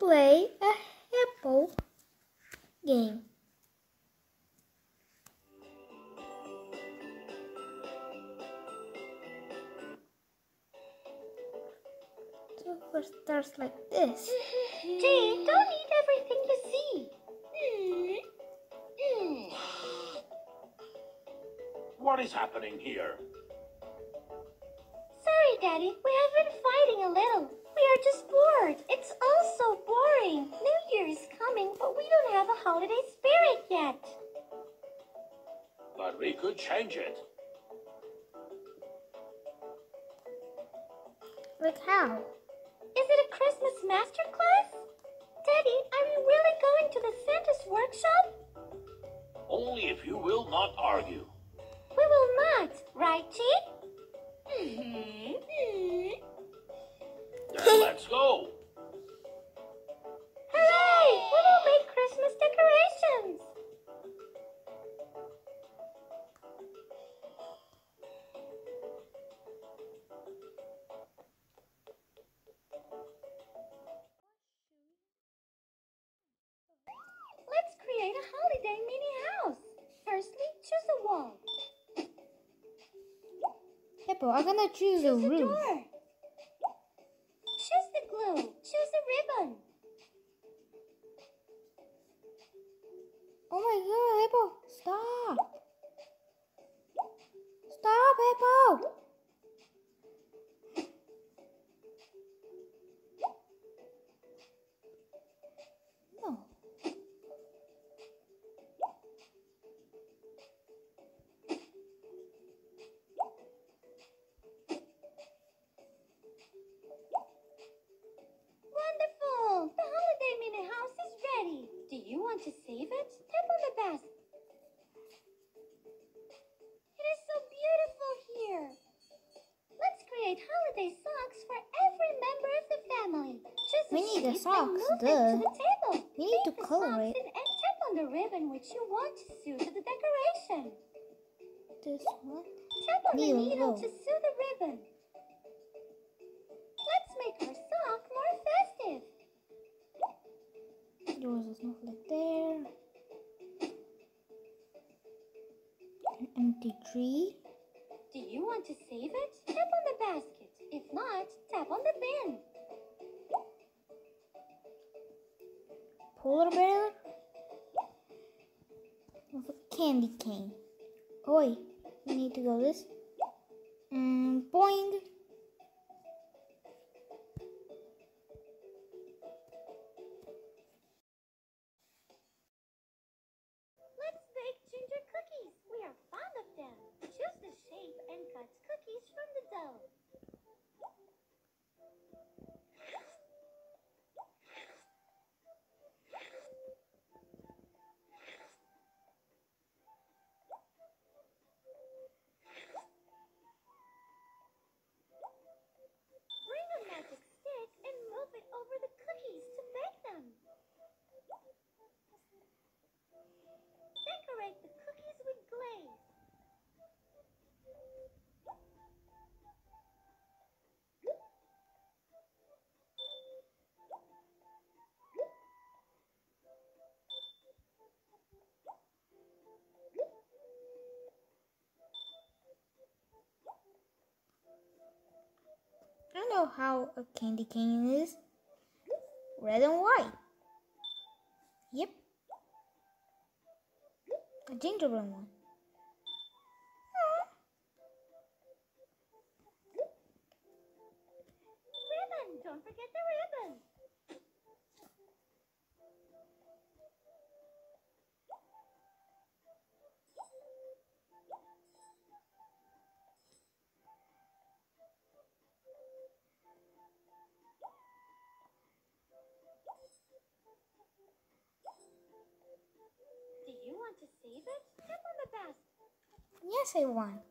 play a Hippo game. So first starts like this. Jay, don't eat everything you see. What is happening here? Sorry, Daddy. We have been fighting a little. We are just bored. It's all so boring. New Year is coming, but we don't have a holiday spirit yet. But we could change it. Like how? Is it a Christmas masterclass? Daddy, are we really going to the Santa's workshop? Only if you will not argue. We will not, right, G? Then let's go. Hooray! We will make Christmas decorations. Let's create a holiday mini house. Firstly, choose a wall. Hippo, I'm gonna choose a Choose a roof. door. Choose the glue. Choose a ribbon. Oh my god, Hippo, stop! Stop, Hippo! No. Wonderful! The holiday mini house is ready. Do you want to save it? Tap on the basket. It is so beautiful here. Let's create holiday socks for every member of the family. Choose We need the shape socks, and move duh. it to the table. We need to Make the color socks it. and tap on the ribbon which you want to sew to the decoration. This one. Tap on the needle Needle. to sew the ribbon. Let's make our sock more festive. There was a snowflake there. An empty tree. Do you want to save it? Tap on the basket. If not, tap on the bin. Polar bear. With a candy cane. Oh wait, we need to go this. Boing. Let's bake ginger cookies. We are fond of them. Choose the shape and cut cookies from the dough. Bring a magic stick and move it over the cookies to bake them. Decorate the cookies with glaze. I know how a candy cane is. Red and white. Yep. A gingerbread one. Ribbon! Don't forget the ribbon. Do you want to save it? Tap on the basket. Yes, I want.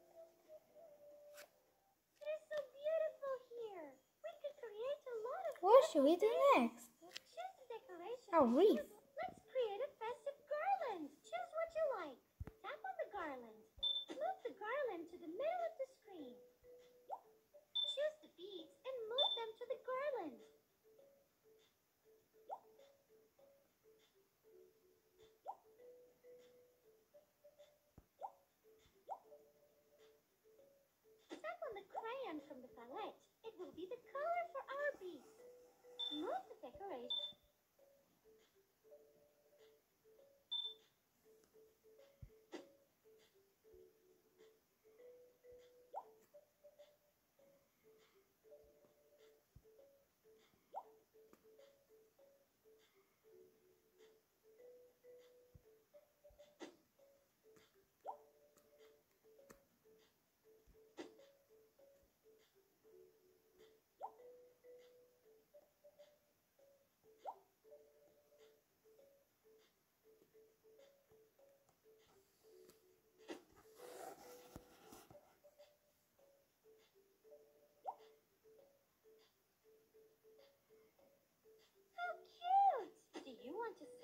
It is so beautiful here. We could create a lot of What should we do festive next? things. Choose the decoration. A wreath. Let's create a festive garland. Choose what you like. Tap on the garland. Move the garland to the middle of the screen. Choose the beads and move them to the garland.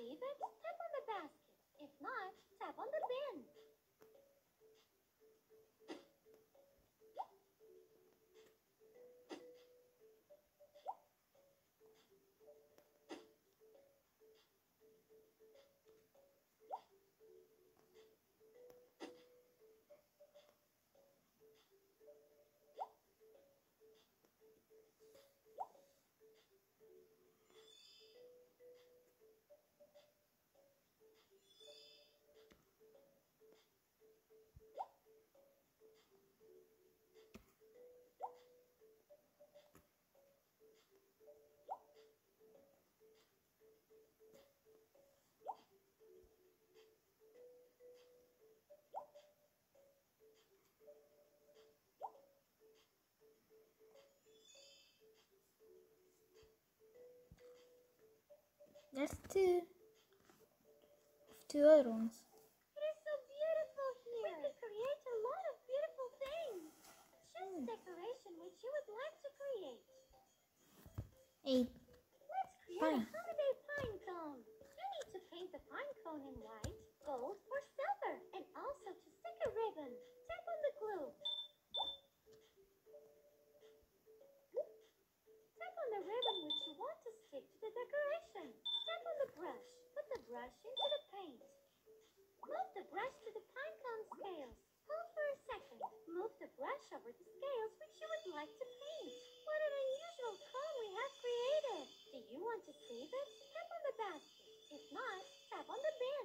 save it? Tap on the basket. If not, tap on the bin. That's two other ones. It is so beautiful here. We could create a lot of beautiful things. Choose a decoration which you would like to create. Let's create Pine. a holiday pine cone. You need to paint the pine cone in white, gold, or silver, and also to stick a ribbon. Tap on the glue. Tap on the ribbon which you want to stick to the decoration. Tap on the brush. Put the brush into the paint. Move the brush to the pine cone scales. Hold for a second. Move the brush over the scales which you would like to paint. What an unusual cone we have created. Do you want to save it? Tap on the basket. If not, tap on the bin.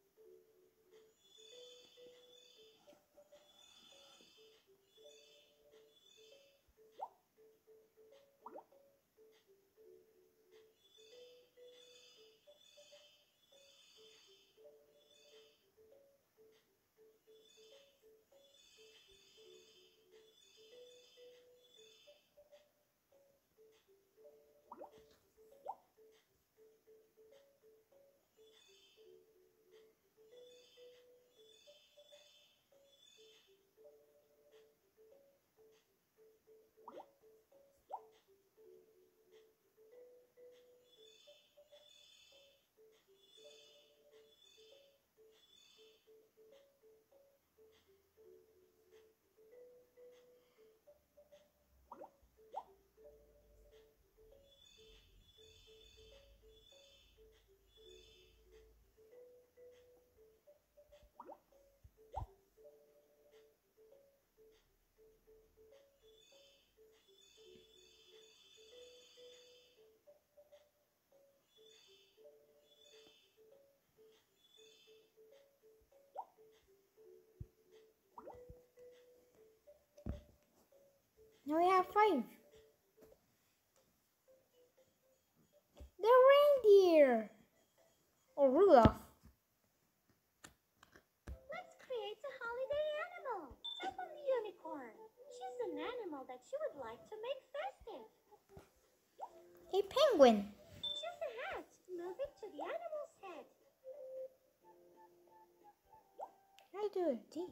Now we have 5. The reindeer. Or Rudolph. Let's create a holiday animal. Tap on the unicorn. Choose an animal that you would like to make festive. A penguin. Choose a hat. Move it to the animal's head. I do it. D.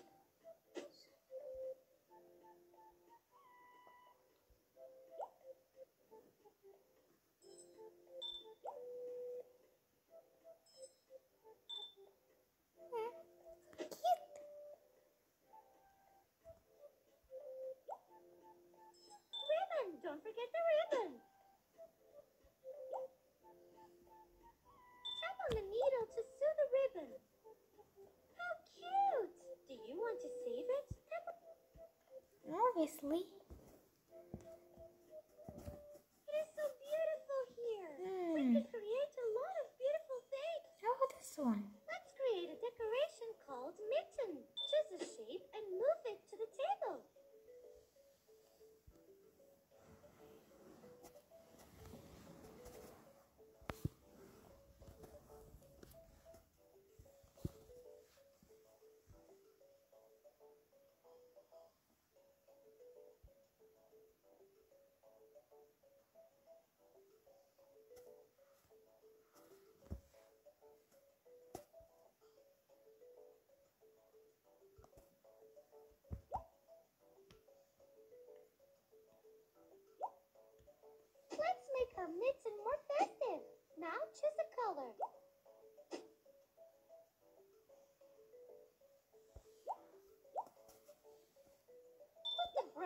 Ribbon. Don't forget the ribbon. Tap on the needle to sew the ribbon. How cute! Do you want to save it? Tap on... Obviously. It is so beautiful here. We could create a lot of beautiful things. How about this one? Let's create a decoration called mitten. Choose a shape and move it to the table.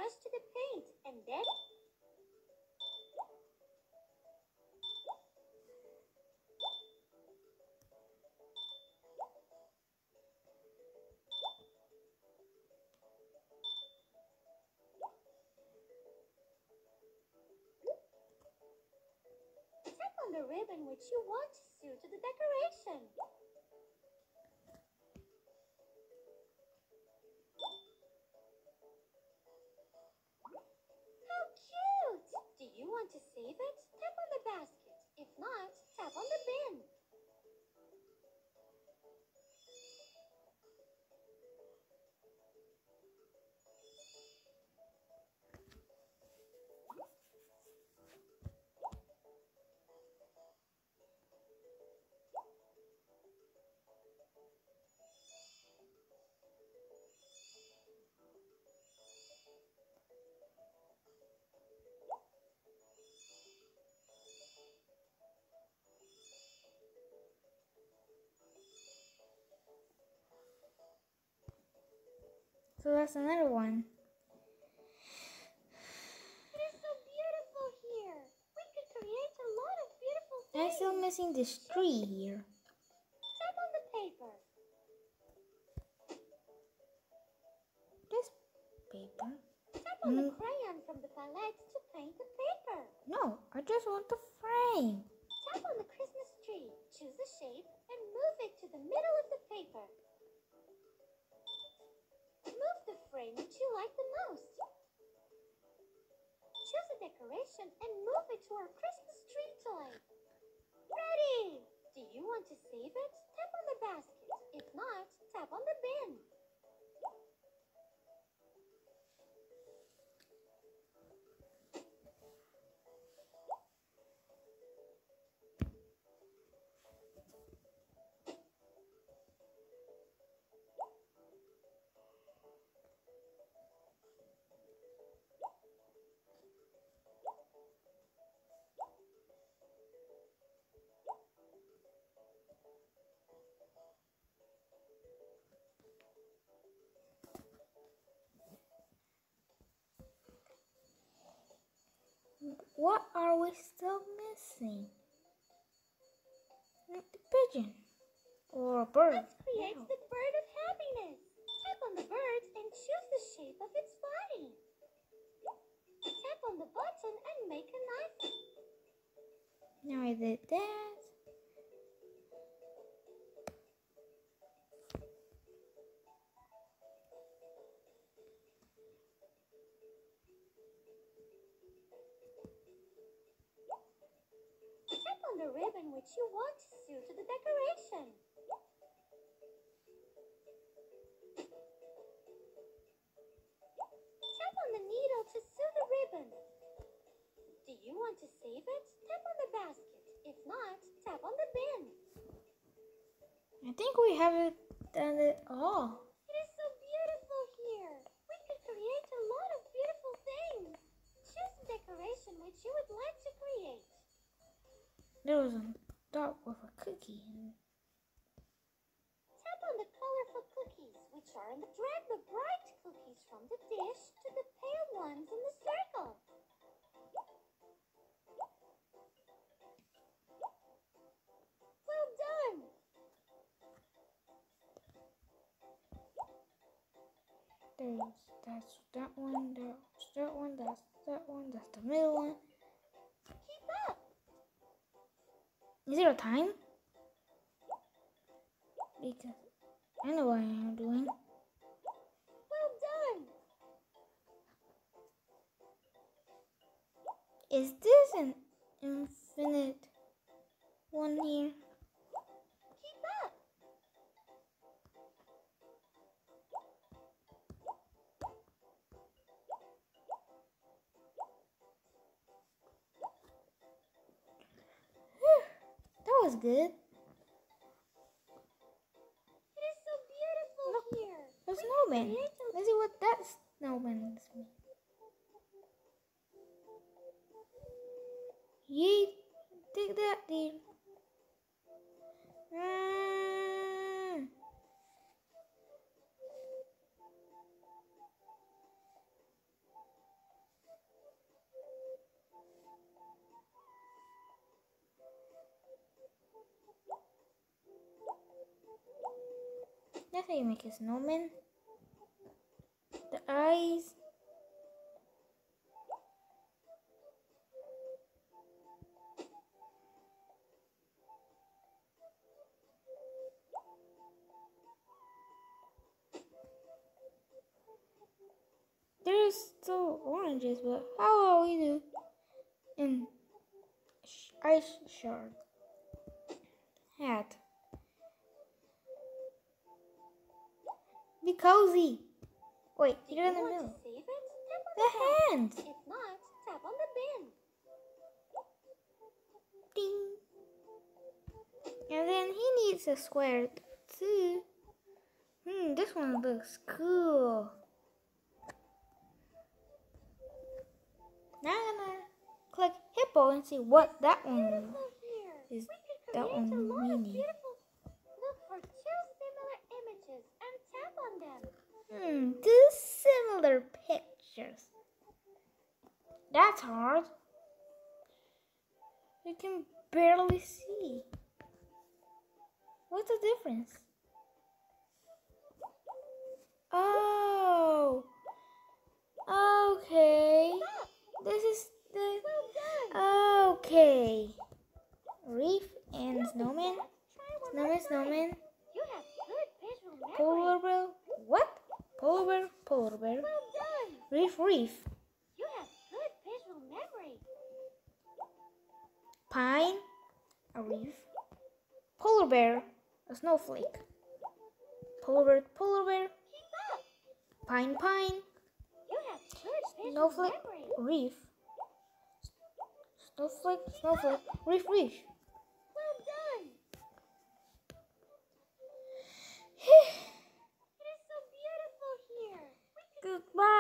brush to the paint, and then... Tap on the ribbon which you want to sew to the decoration. How cute! Do you want to save it? Tap on the basket. If not, tap on the bin. So that's another one. It is so beautiful here. We could create a lot of beautiful I'm things. still missing this tree here. Tap on the paper. This paper? Tap on the crayon from the palette to paint the paper. No, I just want the frame. Tap on the Christmas tree. Choose a shape and move it to the middle of the paper. Move the frame which you like the most. Choose a decoration and move it to our Christmas tree toy. Ready! Do you want to save it? Tap on the basket. If not, tap on the bin. What are we still missing? The pigeon. Or a bird. Let's create the bird of happiness. Tap on the bird and choose the shape of its body. Tap on the button and make a knife. Now I did that. Tap on the ribbon which you want to sew to the decoration. Tap on the needle to sew the ribbon. Do you want to save it? Tap on the basket. If not, tap on the bin. I think we haven't done it all. It is so beautiful here. We could create a lot of beautiful things. Choose a decoration which you would like to create. There was a dot with a cookie in it. Tap on the colorful cookies, which are in the... Drag the bright cookies from the dish to the pale ones in the circle. Well done! That's that one, that's that one, that's that one, that's the middle one. Keep up! Is there a time? Because I know what I'm doing. Well done! Is this an infinite one here? Keep up! That was good. It is so beautiful Look, here. A We could snowman. create a... Let's see what that snowman is. Yeet, take that, dude. That's how you make a snowman. The eyes. There's still oranges, but how will we do in ice shard hat? Be cozy. Wait, you're in the Want middle. to save it? Tap on The the hands. If not, tap on the bin. Ding. And then he needs a square too. This one looks cool. Now I'm gonna click hippo and see what that one Beautiful here. is. We That could one create a lot of meaning. beautiful. Look for two similar images and tap on them. Two similar pictures. That's hard. You can barely see. What's the difference? Oh. Okay. This is the. Well done. Okay. Reef and snowman. Try one more Snowman. time. You have good visual memory. Polar bear. What? Polar bear. Polar bear. Well done. Reef. You have good visual memory. Pine. A reef. Polar bear. A snowflake. Polar bear. Keep up. Pine. You have good visual Snowflake. memory. Reef. Snowflake. Reef. Well done. It is so beautiful here. Goodbye.